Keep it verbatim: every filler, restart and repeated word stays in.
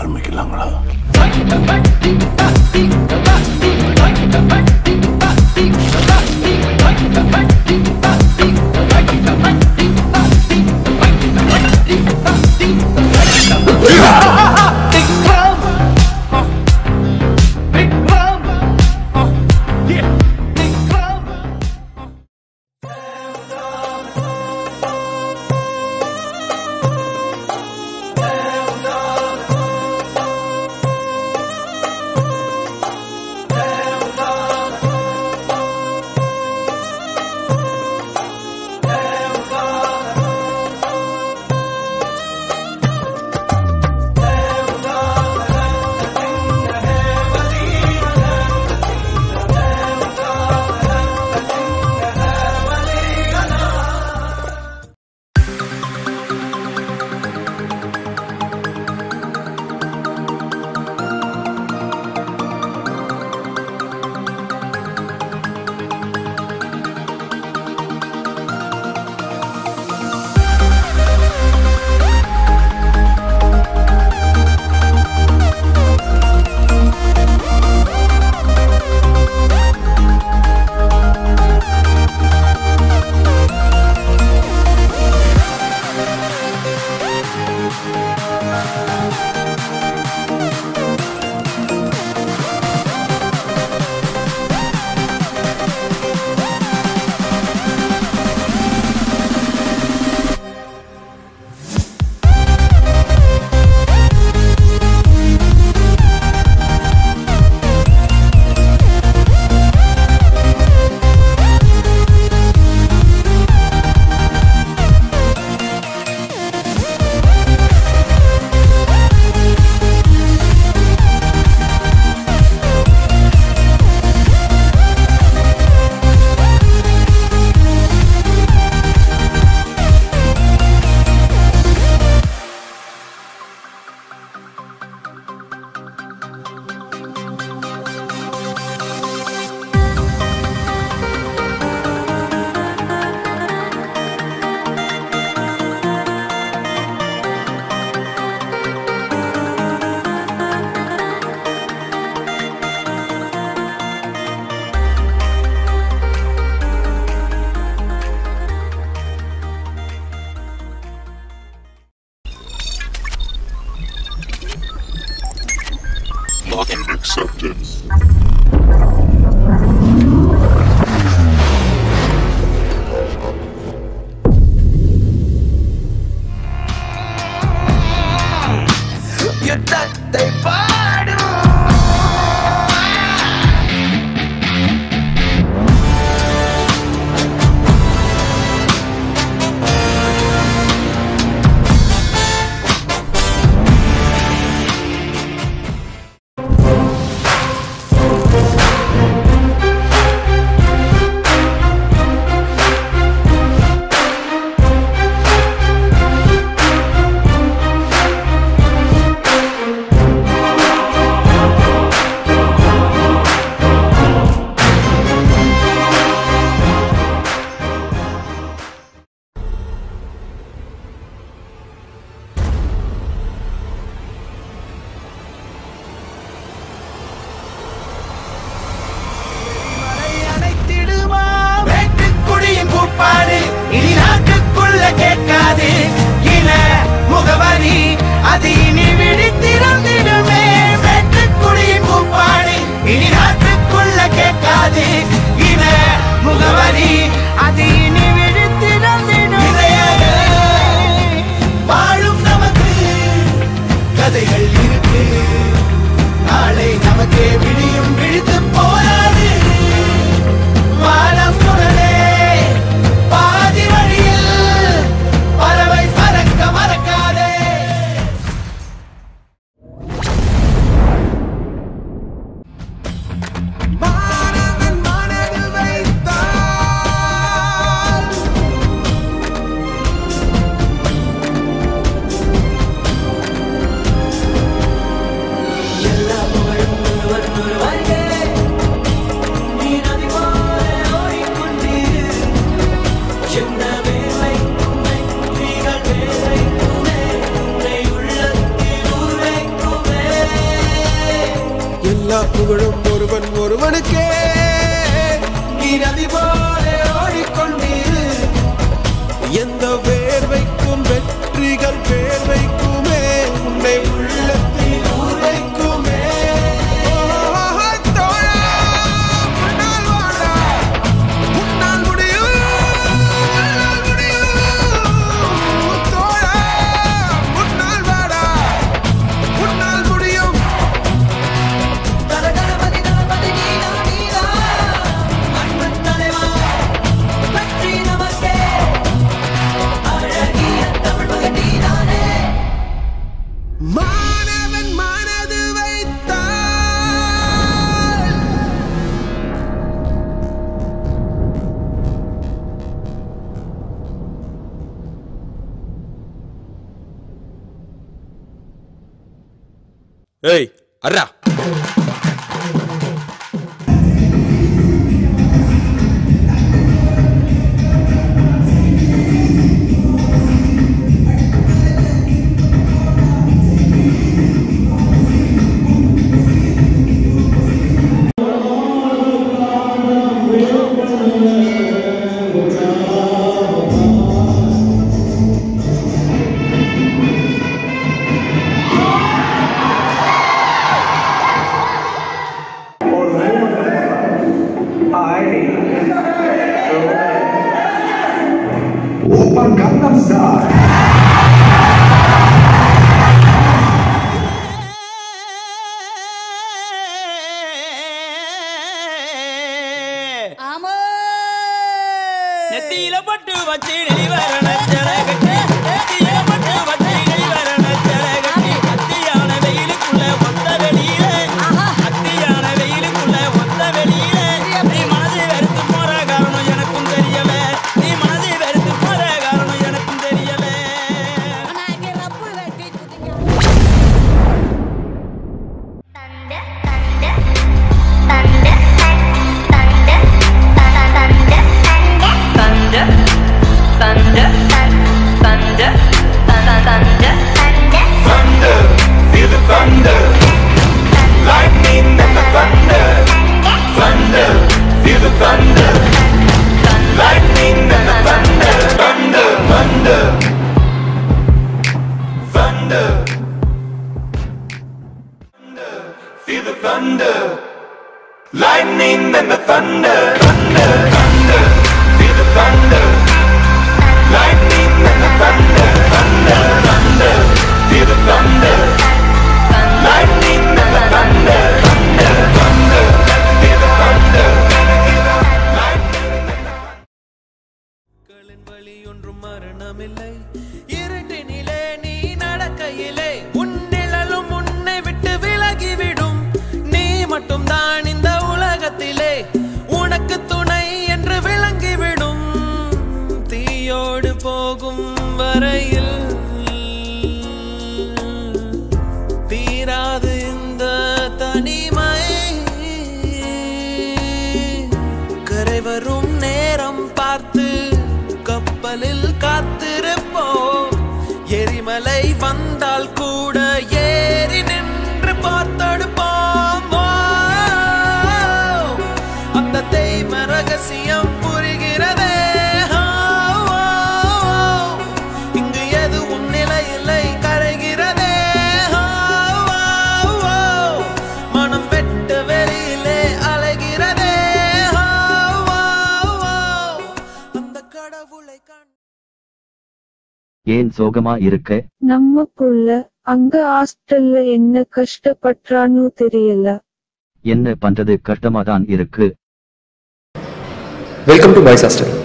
ஆரம்பிக்கலாங்களா? Accepted. யுத்தத்தை பாடும் இனி நாட்டுக்குள்ள கேட்காது இன முகவரி அது இனி விழித்திறந்திடுமே வெட்டுக்குடியின் பூப்பாடு இனி நாட்டுக்குள்ள கேட்காது இன முகவரி அது இனி விழித்திறந்திடுமே வாழும் நமக்கு கதைகள் இருக்கு நாளை நமக்கே விடியும் விழித்து போராது வானம் உடனே பாதி வழியில் பறவை பறக்க மறக்காதே. எல்லா புகழும் ஒருவன் ஒருவனுக்கே. நீ நதி போல ஓடிக்கொண்டீரு, எந்த வேர்வைக்கும் வெற்றிகள் வேர்வைக்குமே, உன்னை உள்ளத்தில் ஊர் வைக்குமே. மாணவன் மனது வைத்தால் ஏய் அர்ரா Open Gangnam Style. நெத்தியில பட்டு வச்சி நெளிவரண ஜலகட்டி, நெத்தியில பட்டு வச்சி நெளிவரண ஜலகட்டி, அத்தியான வெயிலுக்குள்ள ஒத்த வெளியில, அத்தியான வெயிலுக்குள்ள ஒத்த வெளியில, நீ மனதை வெறுத்து போற காரணம் எனக்கும் தெரியல, நீ மனதை வெறுத்து போற காரணம் எனக்கும் தெரியல. Thunder, thunder, thunder, thunder, Thunder, feel the thunder. Lightning and the thunder. Thunder, feel the thunder. Lightning and the thunder. Thunder, thunder. Thunder. Feel the thunder. Lightning and the thunder. Thunder, thunder. Feel the thunder. Lightning and the thunder, thunder, thunder, feel the thunder. Lightning and the thunder, thunder, thunder, feel the thunder. களின் வழி ஒன்றும் மரணமில்லை, இருட்டினிலே நீ நடக்கையிலே உன் நிழலும் உன்னை விட்டு விலகிவிடும். நீ மட்டும் தான் இந்த உலகத்திலே உனக்கு துணை என்று விளங்கிவிடும். தீயோடு போகும் வரையில் தீராது இந்த தனிமை. கரை வரும் நேரம் பார்த்து கப்பலில் காத்திருப்போம். எரிமலை வந்தால் கூட ஏறி நின்று பார்த்தெடுப்போம். அந்த தெய்வ ரகசியம் புரிகிறதே. இங்கு எதுவும் நிலையில்லை, கரைகிறதே. மனம் வெட்ட வெளியிலே அலைகிறதே. அந்த கடவுளை கண் ஏன் சோகமா இருக்க? நம்ம புள்ள அங்க ஹாஸ்டல்ல என்ன கஷ்டப்பட்டானோ தெரியல. என்ன பண்றது, கஷ்டமாதான் இருக்கு. Welcome to Boys Hostel.